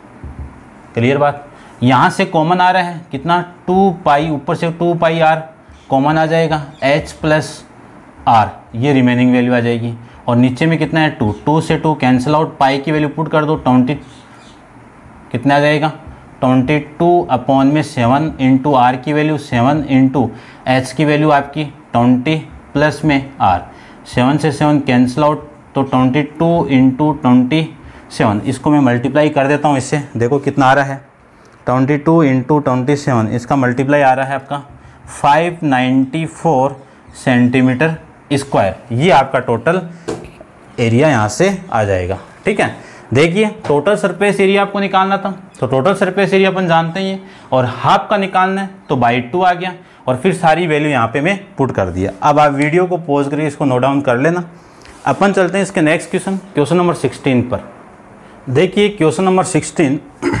क्लियर बात। यहाँ से कॉमन आ रहा है कितना, टू पाई, ऊपर से टू पाई आर कॉमन आ जाएगा, एच प्लस आर ये रिमेनिंग वैल्यू आ जाएगी, और नीचे में कितना है टू, टू से टू कैंसिल आउट, पाई की वैल्यू पुट कर दो, ट्वेंटी कितना आ जाएगा, ट्वेंटी टू अपॉन में सेवन इंटू आर की वैल्यू सेवन इंटू एच की वैल्यू आपकी ट्वेंटी प्लस में आर, सेवन से सेवन कैंसिल आउट तो twenty two into twenty seven, इसको मैं मल्टीप्लाई कर देता हूँ इससे, देखो कितना आ रहा है, twenty two into twenty seven, इसका मल्टीप्लाई आ रहा है आपका five ninety four centimetre square. ये आपका टोटल एरिया यहाँ से आ जाएगा, ठीक है। देखिए टोटल सरफेस एरिया आपको निकालना था, तो टोटल सरफेस एरिया अपन जानते ही हैं, और हाफ का निकालना है तो बाई टू आ गया, और फिर सारी वैल्यू यहाँ पे मैं पुट कर दिया। अब आप वीडियो को पॉज करके इसको नोट डाउन कर लेना। अपन चलते हैं इसके next question, question number sixteen पर। देखिए question number sixteen,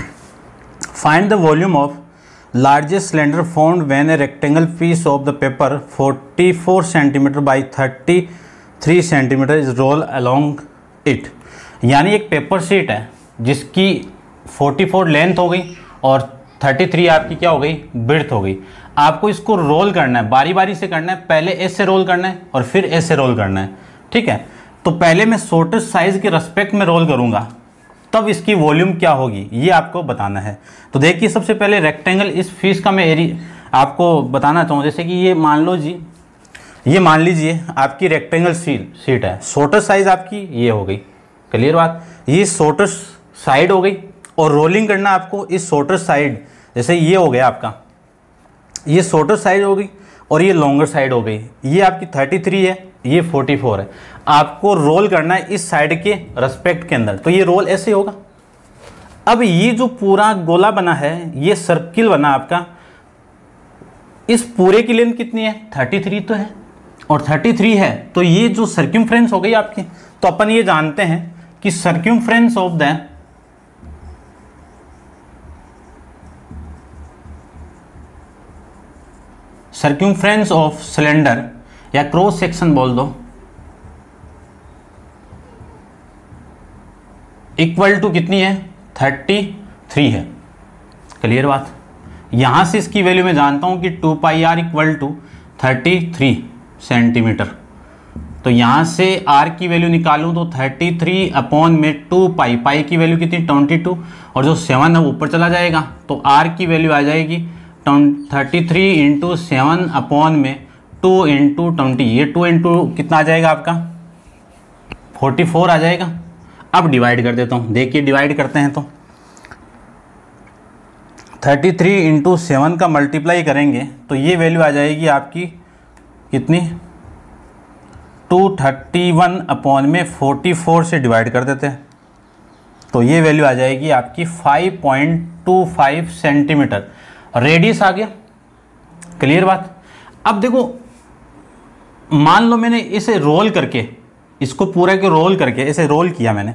find the volume of largest cylinder found when a rectangle piece of the paper forty four centimetre by thirty three centimetre is roll along it. यानी एक paper sheet है जिसकी forty four length हो गई और thirty three आपकी क्या हो गई, विड्थ हो गई। आपको इसको रोल करना है, बारी बारी से करना है, पहले ऐसे रोल करना है और फिर ऐसे रोल करना है, ठीक है। तो पहले मैं शॉर्टेस्ट साइज के रेस्पेक्ट में रोल करूंगा, तब इसकी वॉल्यूम क्या होगी ये आपको बताना है। तो देखिए सबसे पहले रेक्टेंगल, इस फीस का मैं एरिया आपको बताना चाहूँ। जैसे कि ये मान लो जी, ये मान लीजिए आपकी रेक्टेंगल शीट शीट है, शॉर्टेस्ट साइज आपकी ये हो गई, क्लियर बात। ये शॉर्टेस्ट साइड हो गई, और रोलिंग करना आपको इस शॉर्टेस्ट साइड, जैसे ये हो गया आपका, ये शॉर्टेस्ट साइड हो गई और ये लॉन्गर साइड हो गई। ये आपकी थर्टी थ्री है, ये फोर्टी फोर है। आपको रोल करना है इस साइड के रेस्पेक्ट के अंदर, तो ये रोल ऐसे होगा। अब ये जो पूरा गोला बना है, ये सर्किल बना आपका, इस पूरे की लेंथ कितनी है, थर्टी थ्री तो है, और थर्टी थ्री है तो ये जो सर्क्यूमफ्रेंस हो गई आपकी। तो अपन ये जानते हैं कि circumference of the circumference of cylinder या क्रॉस सेक्शन बोल दो, इक्वल टू कितनी है, थर्टी थ्री है, क्लियर बात। यहां से इसकी वैल्यू मैं जानता हूं कि two pi r equal to thirty three centimetre. तो यहाँ से r की वैल्यू निकालूँ तो थर्टी थ्री अपॉन में टू पाई, पाई की वैल्यू कितनी ट्वेंटी टू, और जो सेवन है वो ऊपर चला जाएगा, तो r की वैल्यू आ जाएगी thirty three into seven upon में टू इंटू ट्वेंटी, ये टू इंटू कितना आ जाएगा आपका, फोर्टी फोर आ जाएगा। अब डिवाइड कर देता हूँ, देखिए डिवाइड करते हैं तो थर्टी थ्री इंटू सेवन का मल्टीप्लाई करेंगे तो ये वैल्यू आ जाएगी आपकी कितनी, टू थर्टी वन अपॉन में फोर्टी फोर से डिवाइड कर देते हैं तो ये वैल्यू आ जाएगी आपकी five point two five centimetre. Radius आ गया, क्लियर बात। अब देखो मान लो मैंने इसे रोल करके, इसको पूरा के रोल करके इसे रोल किया मैंने,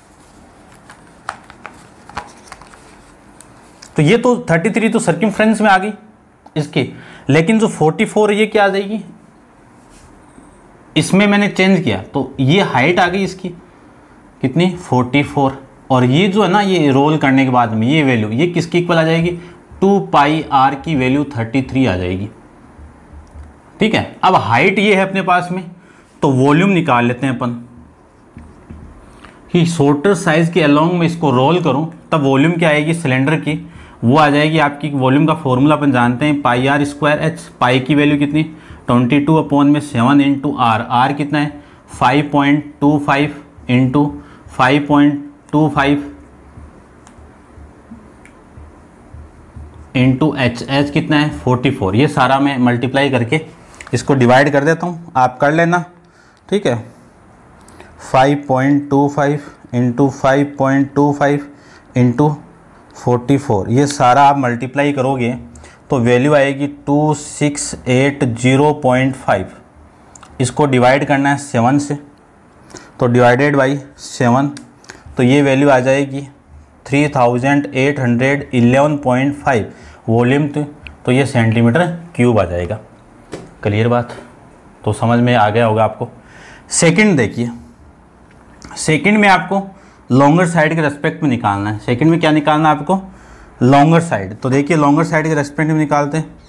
तो ये तो थर्टी थ्री तो सर्कमफ्रेंस में आ गई इसकी, लेकिन जो फोर्टी फोर ये क्या आ जाएगी, इसमें मैंने चेंज किया तो ये हाइट आ गई इसकी कितनी, फोर्टी फोर, और ये जो है ना ये रोल करने के बाद में ये वैल्यू ये किसकी इक्वल आ जाएगी, टू पाई आर की वैल्यू थर्टी थ्री आ जाएगी, ठीक है। अब हाइट ये है अपने पास में, तो वॉल्यूम निकाल लेते हैं अपन कि शॉर्टर साइज के अलोंग में इसको रोल करूं तब वॉल्यूम क्या आएगी सिलेंडर की, वो आ जाएगी आपकी, वॉल्यूम का फॉर्मूला अपन जानते हैं pi are square H, pi की वैल्यू कितनी ट्वेंटी टू अपॉन में सेवन इंटू आर, आर कितना है five point two five into five point two five into h, h कितना है फोर्टी फोर। ये सारा मैं मल्टीप्लाई करके इसको डिवाइड कर देता हूँ, आप कर लेना, ठीक है। Five point two five into five point two five into forty four, ये सारा आप मल्टीप्लाई करोगे तो वैल्यू आएगी two six eight zero point five. इसको डिवाइड करना है सेवन से, तो डिवाइडेड बाई सेवन, तो ये वैल्यू आ जाएगी three thousand eight hundred eleven point five volume, तो ये सेंटीमीटर क्यूब आ जाएगा। क्लियर बात, तो समझ में आ गया होगा आपको। सेकंड देखिए, सेकंड में आपको लॉन्गर साइड के रेस्पेक्ट में निकालना है। सेकंड में क्या निकालना है आपको? Longer side. तो देखिए लॉन्गर साइड के रेस्पेक्ट में निकालते हैं,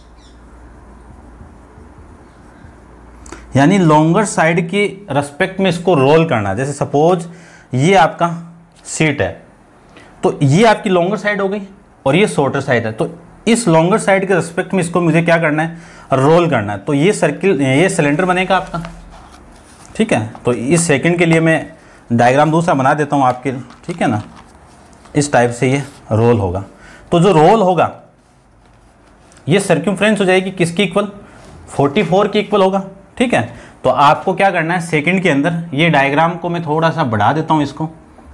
यानी लॉन्गर साइड की रेस्पेक्ट में इसको रोल करना है। जैसे सपोज ये आपका सीट है, तो ये आपकी लॉन्गर साइड हो गई और ये शॉर्टर साइड है, तो इस लॉन्गर साइड के रेस्पेक्ट में इसको मुझे क्या करना है? रोल करना है। तो ये सर्किल, ये सिलेंडर बनेगा आपका, ठीक है। तो इस सेकंड के लिए मैं डायग्राम दूसरा बना देता हूँ आपके, ठीक है ना। इस टाइप से ये रोल होगा। तो जो रोल होगा ये सर्कमफ्रेंस हो जाएगी किसकी इक्वल? फोर्टी फोर की इक्वल होगा, ठीक है। तो आपको क्या करना है सेकंड के अंदर, ये डायग्राम को मैं थोड़ा सा बढ़ा देता हूं इसको,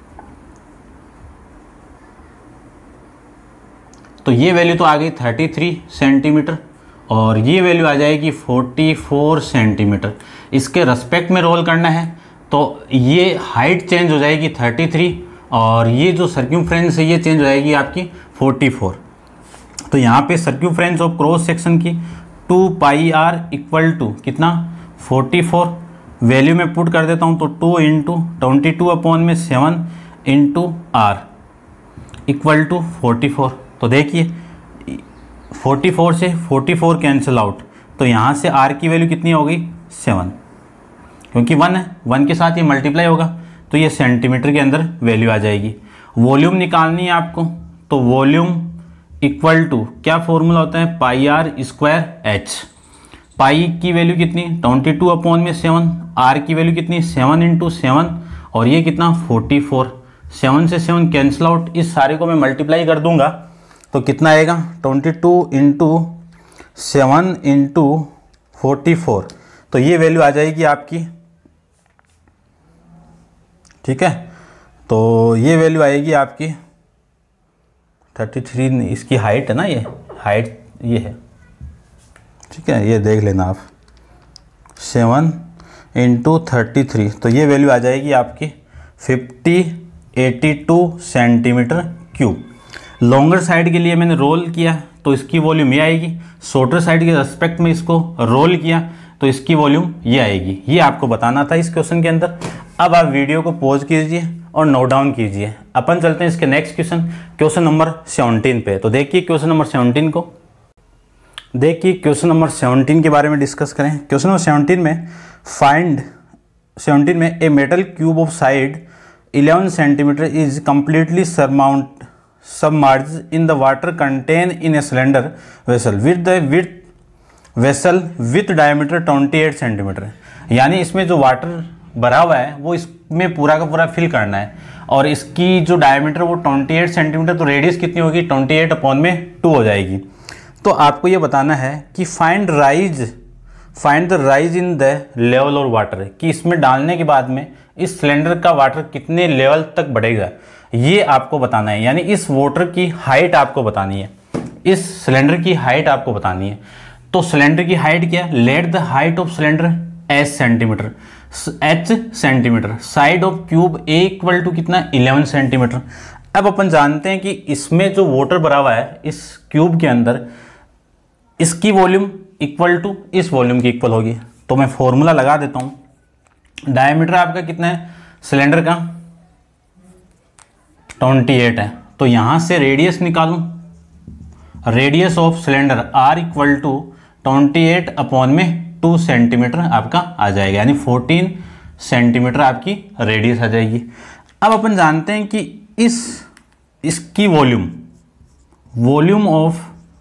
तो ये वैल्यू तो आ गई थर्टी थ्री सेंटीमीटर और ये वैल्यू आ जाएगी फोर्टी फोर सेंटीमीटर। इसके रेस्पेक्ट में रोल करना है तो ये हाइट चेंज हो जाएगी थर्टी थ्री और ये जो सर्कमफ्रेंस है ये चेंज हो जाएगी आपकी फोर्टी फोर। तो यहाँ पे सर्कमफ्रेंस ऑफ क्रॉस सेक्शन की two pi r equal to कितना? Forty four. वैल्यू में पुट कर देता हूँ तो two into twenty two upon में seven into r equal to forty four. तो देखिए फोर्टी फोर से फोर्टी फोर कैंसिल आउट, तो यहाँ से आर की वैल्यू कितनी हो गई? सेवन, क्योंकि वन है, वन के साथ ये मल्टीप्लाई होगा तो ये सेंटीमीटर के अंदर वैल्यू आ जाएगी। वॉल्यूम निकालनी है आपको, तो वॉल्यूम इक्वल टू क्या फॉर्मूला होता है? Pi are square H. Pi की वैल्यू कितनी? ट्वेंटी टू अपॉन में सेवन। आर की वैल्यू कितनी? सेवन इंटू सेवन और ये कितना? Forty four. सेवन से सेवन कैंसिल आउट, इस सारे को मैं मल्टीप्लाई कर दूंगा तो कितना आएगा? Twenty two into seven into forty four, तो ये वैल्यू आ जाएगी आपकी, ठीक है। तो ये वैल्यू आएगी आपकी थर्टी थ्री, इसकी हाइट है ना, ये हाइट ये है, ठीक है, ये देख लेना आप। सेवन इंटू थर्टी थ्री, तो ये वैल्यू आ जाएगी आपकी fifty eighty two centimetre cube. Longer side के लिए मैंने रोल किया तो इसकी वॉल्यूम ये आएगी, शॉर्टर साइड के रेस्पेक्ट में इसको रोल किया तो इसकी वॉल्यूम ये आएगी। ये आपको बताना था इस क्वेश्चन के अंदर। अब आप वीडियो को पॉज कीजिए और नोट डाउन कीजिए। अपन चलते हैं इसके next question, question number seventeen पे। तो देखिए क्वेश्चन नंबर सेवनटीन को, देखिए क्वेश्चन नंबर सेवनटीन के बारे में डिस्कस करें। क्वेश्चन नंबर सेवनटीन में फाइंड सेवनटीन में a metal cube of side eleven centimetre is completely surmount submerged in the water contained in a cylinder vessel with the width vessel with diameter twenty eight centimetre. यानी इसमें जो water भरा हुआ है वो इसमें पूरा का पूरा फिल करना है और इसकी जो डायमीटर वो ट्वेंटी एट सेंटीमीटर, तो रेडियस कितनी होगी? ट्वेंटी एट अपॉन में टू हो जाएगी। तो आपको ये बताना है कि find rise find the rise in the level और वाटर, कि इसमें डालने के बाद में इस सिलेंडर का वाटर कितने लेवल तक बढ़ेगा, ये आपको बताना है। यानी इस वाटर की हाइट आपको बतानी है, इस सिलेंडर की हाइट आपको बतानी है। तो सिलेंडर की हाइट क्या है? Let the height of cylinder s centimetre, h centimetre, side of cube a equal to कितना? Eleven centimetre. अब अपन जानते हैं कि इसमें जो वाटर भरा हुआ है इस क्यूब के अंदर, इसकी वॉल्यूम इक्वल टू इस वॉल्यूम की इक्वल होगी। तो मैं फॉर्मूला लगा देता हूं। डायमीटर आपका कितना है सिलेंडर का? ट्वेंटी एट है। तो यहां से रेडियस निकालूं, radius of cylinder r equal to twenty eight upon में टू सेंटीमीटर आपका आ जाएगा, यानी फोर्टीन सेंटीमीटर आपकी रेडियस आ जाएगी। अब अपन जानते हैं कि इस इसकी volume volume of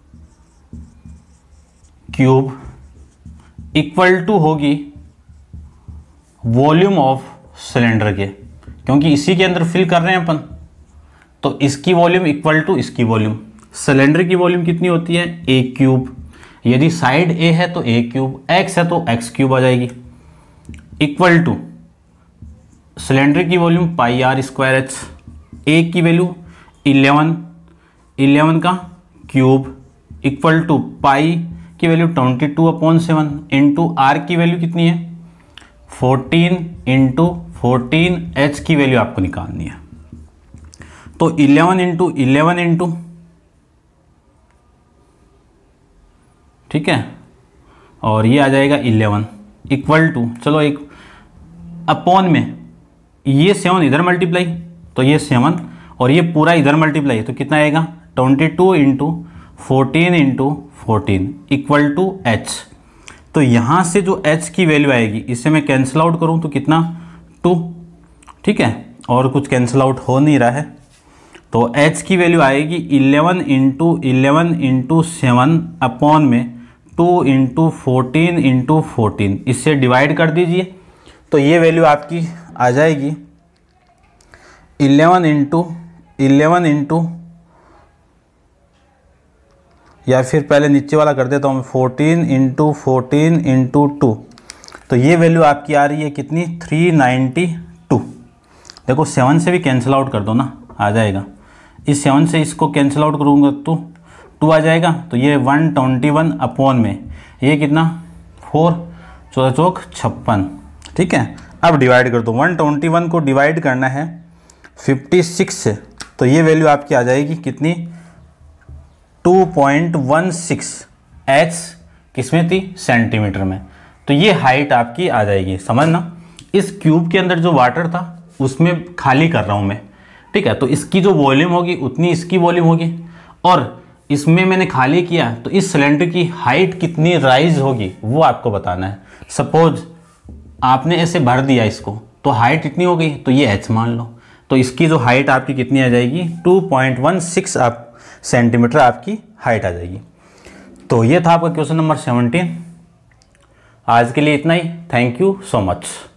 cube equal to होगी वॉल्यूम ऑफ सिलेंडर के, क्योंकि इसी के अंदर फिल कर रहे हैं अपन। तो इसकी वॉल्यूम इक्वल टू इसकी वॉल्यूम। सिलेंडर की वॉल्यूम कितनी होती है? ए क्यूब। यदि साइड ए है तो ए क्यूब, एक्स है तो एक्स क्यूब आ जाएगी, इक्वल टू सिलेंडर की volume pi are square h, a की वैल्यू इलेवन, इलेवन का क्यूब इक्वल टू पाई की value twenty two upon seven into are की वैल्यू कितनी है? फोर्टीन इंटू फोर्टीन, एच की वैल्यू आपको निकालनी है। तो इलेवन इंटू इलेवन इंटू, ठीक है, और ये आ जाएगा इलेवन इक्वल टू, चलो एक अपॉन में ये सेवन इधर मल्टीप्लाई, तो ये सेवन और ये पूरा इधर मल्टीप्लाई, तो कितना आएगा twenty two into fourteen into fourteen equal to h. तो यहाँ से जो h की वैल्यू आएगी इसे मैं कैंसिल आउट करूँ तो कितना टू, ठीक है, और कुछ कैंसिल आउट हो नहीं रहा है, तो h की वैल्यू आएगी eleven into eleven into seven upon में two into fourteen into fourteen, इससे डिवाइड कर दीजिए तो ये वैल्यू आपकी आ जाएगी इलेवन इंटू इलेवन इंटू, या फिर पहले नीचे वाला कर देता हूँ fourteen into fourteen into two, तो ये वैल्यू आपकी आ रही है कितनी थ्री नाइन्टी टू। देखो सेवन से भी कैंसिल आउट कर दो ना, आ जाएगा, इस सेवन से इसको कैंसिल आउट करूँगा तो टू आ जाएगा, तो ये वन ट्वेंटी वन अपॉन में ये कितना फोर चौदह चौक छप्पन, ठीक है। अब डिवाइड कर दो, वन ट्वेंटी वन को डिवाइड करना है फिफ्टी सिक्स से, तो ये वैल्यू आपकी आ जाएगी कितनी two point one six, h किसमें थी सेंटीमीटर में, तो ये हाइट आपकी आ जाएगी। समझना, इस क्यूब के अंदर जो वाटर था उसमें खाली कर रहा हूँ मैं, ठीक है, तो इसकी जो वॉल्यूम होगी उतनी इसकी वॉल्यूम होगी, और इसमें मैंने खाली किया तो इस सिलेंडर की हाइट कितनी राइज होगी वो आपको बताना है। सपोज आपने ऐसे भर दिया इसको तो हाइट इतनी हो गई, तो ये एच मान लो, तो इसकी जो हाइट आपकी कितनी आ जाएगी टू पॉइंट वन सिक्स आप सेंटीमीटर आपकी हाइट आ जाएगी। तो ये था आपका क्वेश्चन नंबर सेवनटीन। आज के लिए इतना ही, थैंक यू सो मच।